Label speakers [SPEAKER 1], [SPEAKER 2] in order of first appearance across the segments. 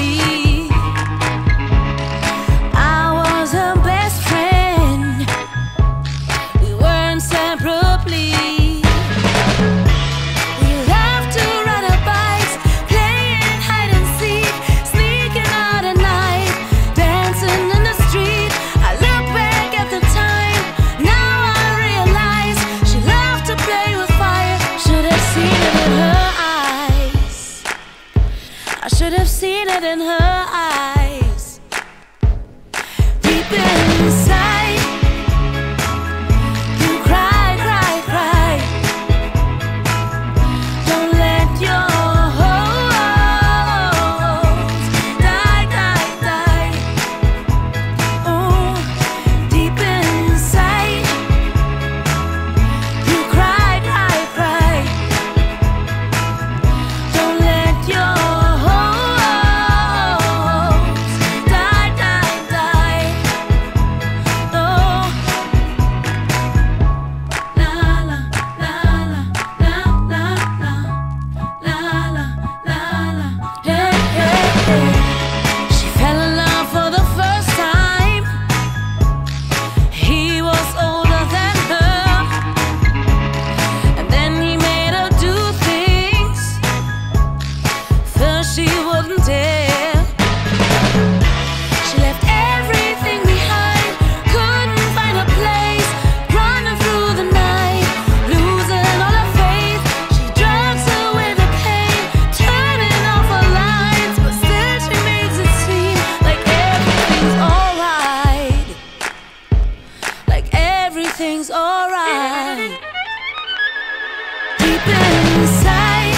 [SPEAKER 1] me. I was her best friend. We were inseparably. We loved to ride our bikes, playing hide and seek, sneaking out at night, dancing in the street. I look back at the time, now I realize she loved to play with fire. Should have seen it in her eyes. I should have seen it in her eyes. Deep inside, you cry, cry, cry. Don't let your hopes die, die, die. Oh, deep inside, you cry, cry, cry. Don't let your hopes die, die, die. No. La la la la la la la la la la la. Hey, hey, hey. She fell in love for the first time. He was older than her, and then he made her do things first she wouldn't dare. She left everything behind, couldn't find a place, running through the night, losing all her faith. She drugs away the pain, turning off her lights, but still she makes it seem like everything's alright. Like everything's alright. Deep inside,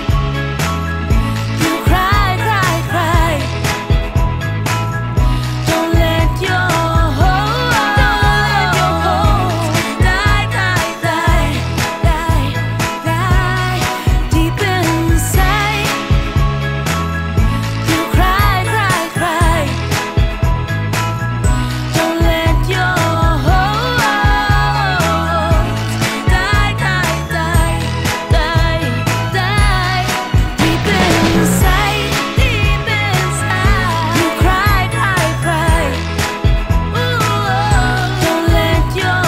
[SPEAKER 1] you cry, cry, cry. Don't let your hopes die, die, die, die, die. Deep inside, you cry, cry, cry. Don't let your hopes die, die, die, die, die. Deep inside, you cry, cry, cry. Ooh, don't let your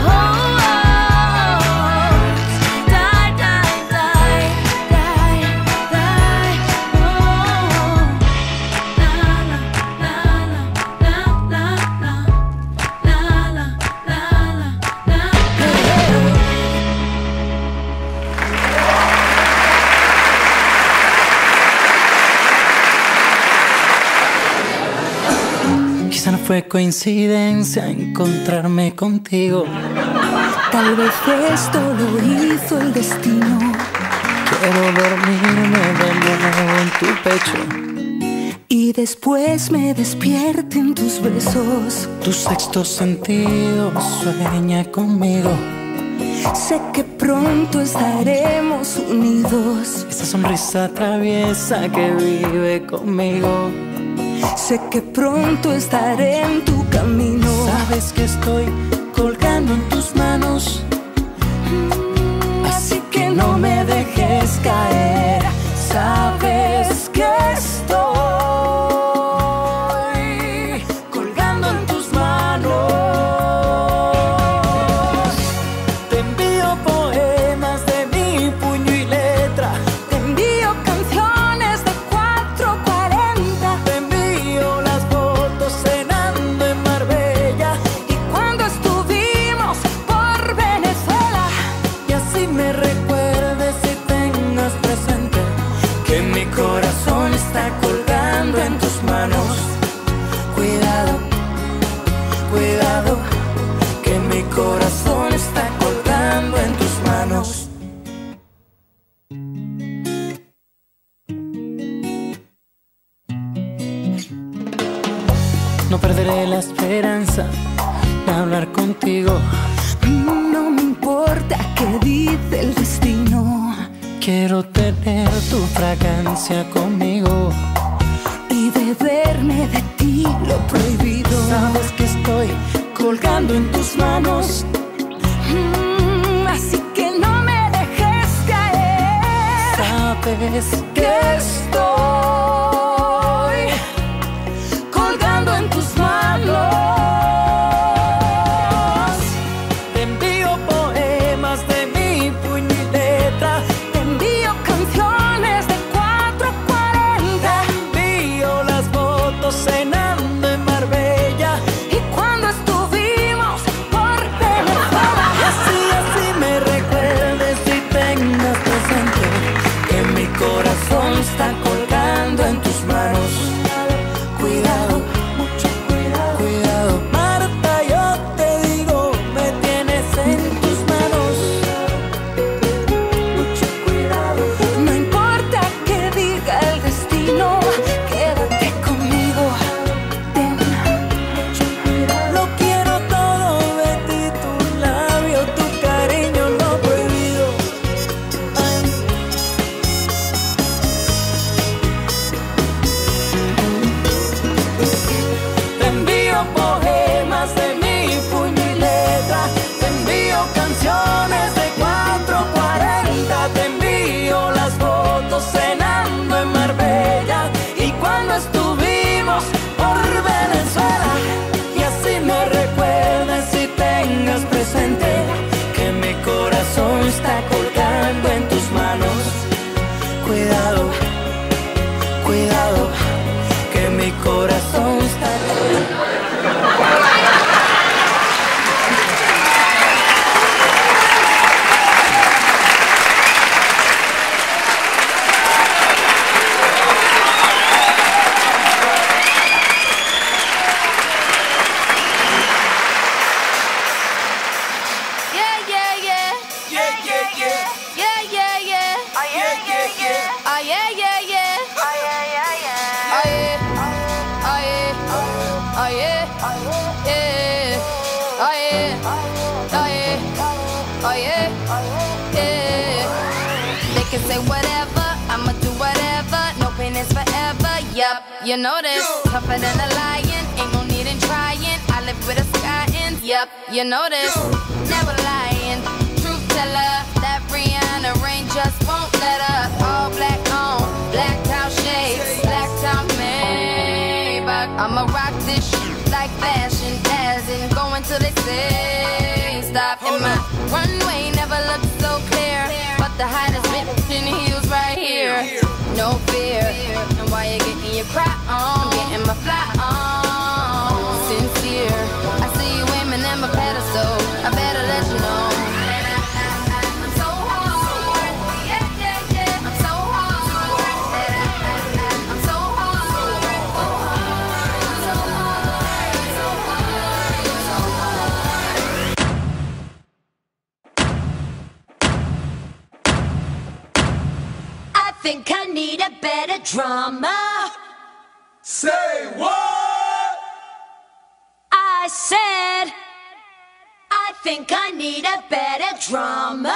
[SPEAKER 1] hopes die, die, die, die, die. Oh, la la la la la la la la la la la.
[SPEAKER 2] Quizá no fue coincidencia encontrarme contigo.
[SPEAKER 3] Tal vez esto lo hizo el destino.
[SPEAKER 2] Quiero dormirme de nuevo en tu pecho.
[SPEAKER 3] Y después me despierten tus besos.
[SPEAKER 2] Tu sexto sentido sueña conmigo.
[SPEAKER 3] Sé que pronto estaremos unidos.
[SPEAKER 2] Esa sonrisa traviesa que vive conmigo.
[SPEAKER 3] Sé que pronto estaré en tu camino.
[SPEAKER 2] Sabes que estoy colgando en tus manos,
[SPEAKER 3] Así que no me dejes caer. Sabes que estoy colgando en tus manos.
[SPEAKER 2] te envío poemas de mi puño y letra.
[SPEAKER 3] Te envío canciones de 440.
[SPEAKER 2] Te envío las fotos cenando en Marbella.
[SPEAKER 3] Y cuando estuvimos por Venezuela.
[SPEAKER 2] Y así me recuerdes y tengas presente que mi corazón está colgando en tus manos. Cuidado, cuidado, que mi corazón está colgando en tus manos. No perderé la esperanza de hablar contigo.
[SPEAKER 3] No me importa qué dice el destino.
[SPEAKER 2] Quiero tener tu fragancia conmigo
[SPEAKER 3] Y beberme de ti lo prohibido.
[SPEAKER 2] Sabes que estoy colgando en tus manos.
[SPEAKER 3] Así que no me dejes caer.
[SPEAKER 2] Sabes que
[SPEAKER 3] Que estoy
[SPEAKER 1] you know this. Tougher than a lion, ain't no need in trying. I live with a sky in, yep, you know this. Never lying, truth teller. That Rihanna rain just won't let up. All black on, blacked out shades, blacked out Maybach. I'ma rock this shit like fashion, as in going till they say stop. And my runway never looked so clear, but the hottest bitch in heels right here. No fear, and while you're getting your cry on, I'm getting my fly on. Sincere, I see you aiming at my pedestal, I better let you know. I'm so hard, yeah, yeah, yeah. I'm so hard, I'm so hard, so hard.
[SPEAKER 3] I think I need a better drama.
[SPEAKER 4] Say what?
[SPEAKER 3] I said, I think I need a better drama.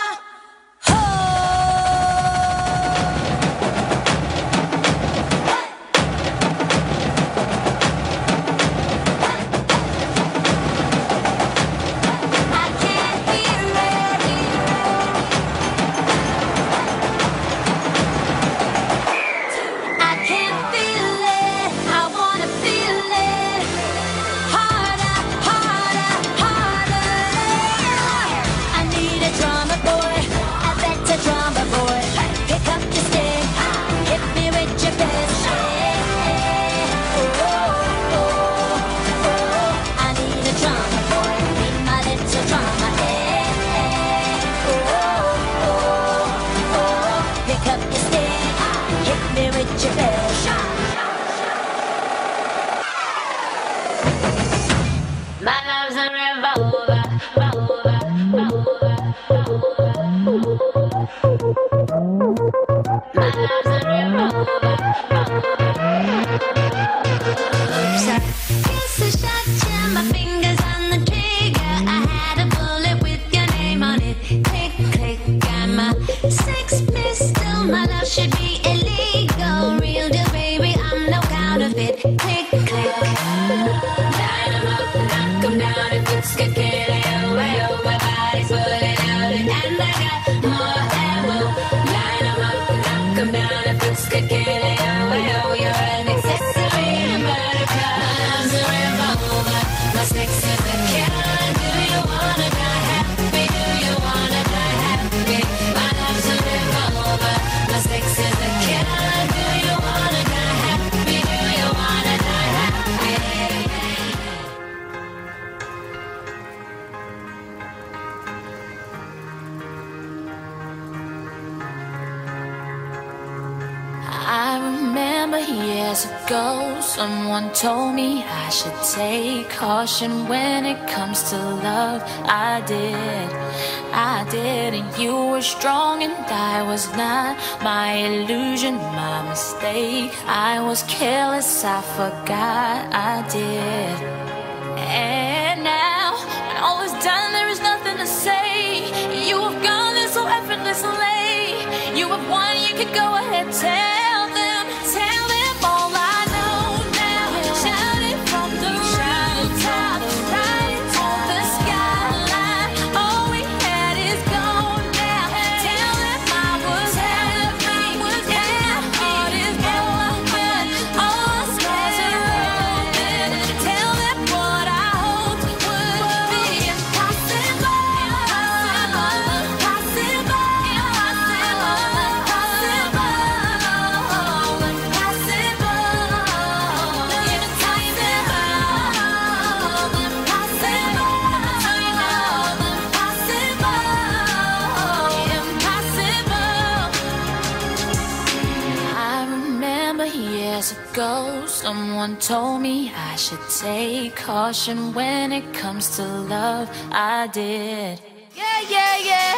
[SPEAKER 1] My love's a revolver, revolver, revolver, revolver. My love's a revolver, Oops, I guess I shot you, my fingers on the trigger. I had a bullet with your name on it. Click, click, got my sex pistol. My love should be illegal. Real deal, baby, I'm no counterfeit. Click, click. Come down if it's good, get away, oh, my body's pulling out it, and I got more ammo. Line 'em up, knock 'em down if it's good, get away, oh, you're an accessory, a murder car. My love's a revolver, my sex is a killer. Do you wanna die happy? Do you wanna die happy? My love's a revolver, my sex is a killer. Do you wanna die happy? Do you wanna die happy? I remember years ago, someone told me I should take caution when it comes to love. I did, and you were strong and I was not. My illusion, my mistake. I was careless, I forgot I did. And now, when all is done, there is nothing to say. You have gone there so effortlessly. You have won, you could go ahead, tell them all I know now. Shout it from the rooftop, right into the skyline. All we had is gone now. Tell them I was happy, yeah, my heart is broken. All scars are open. Tell them what I hoped would be impossible. Someone told me I should take caution when it comes to love. I did. Yeah, yeah, yeah.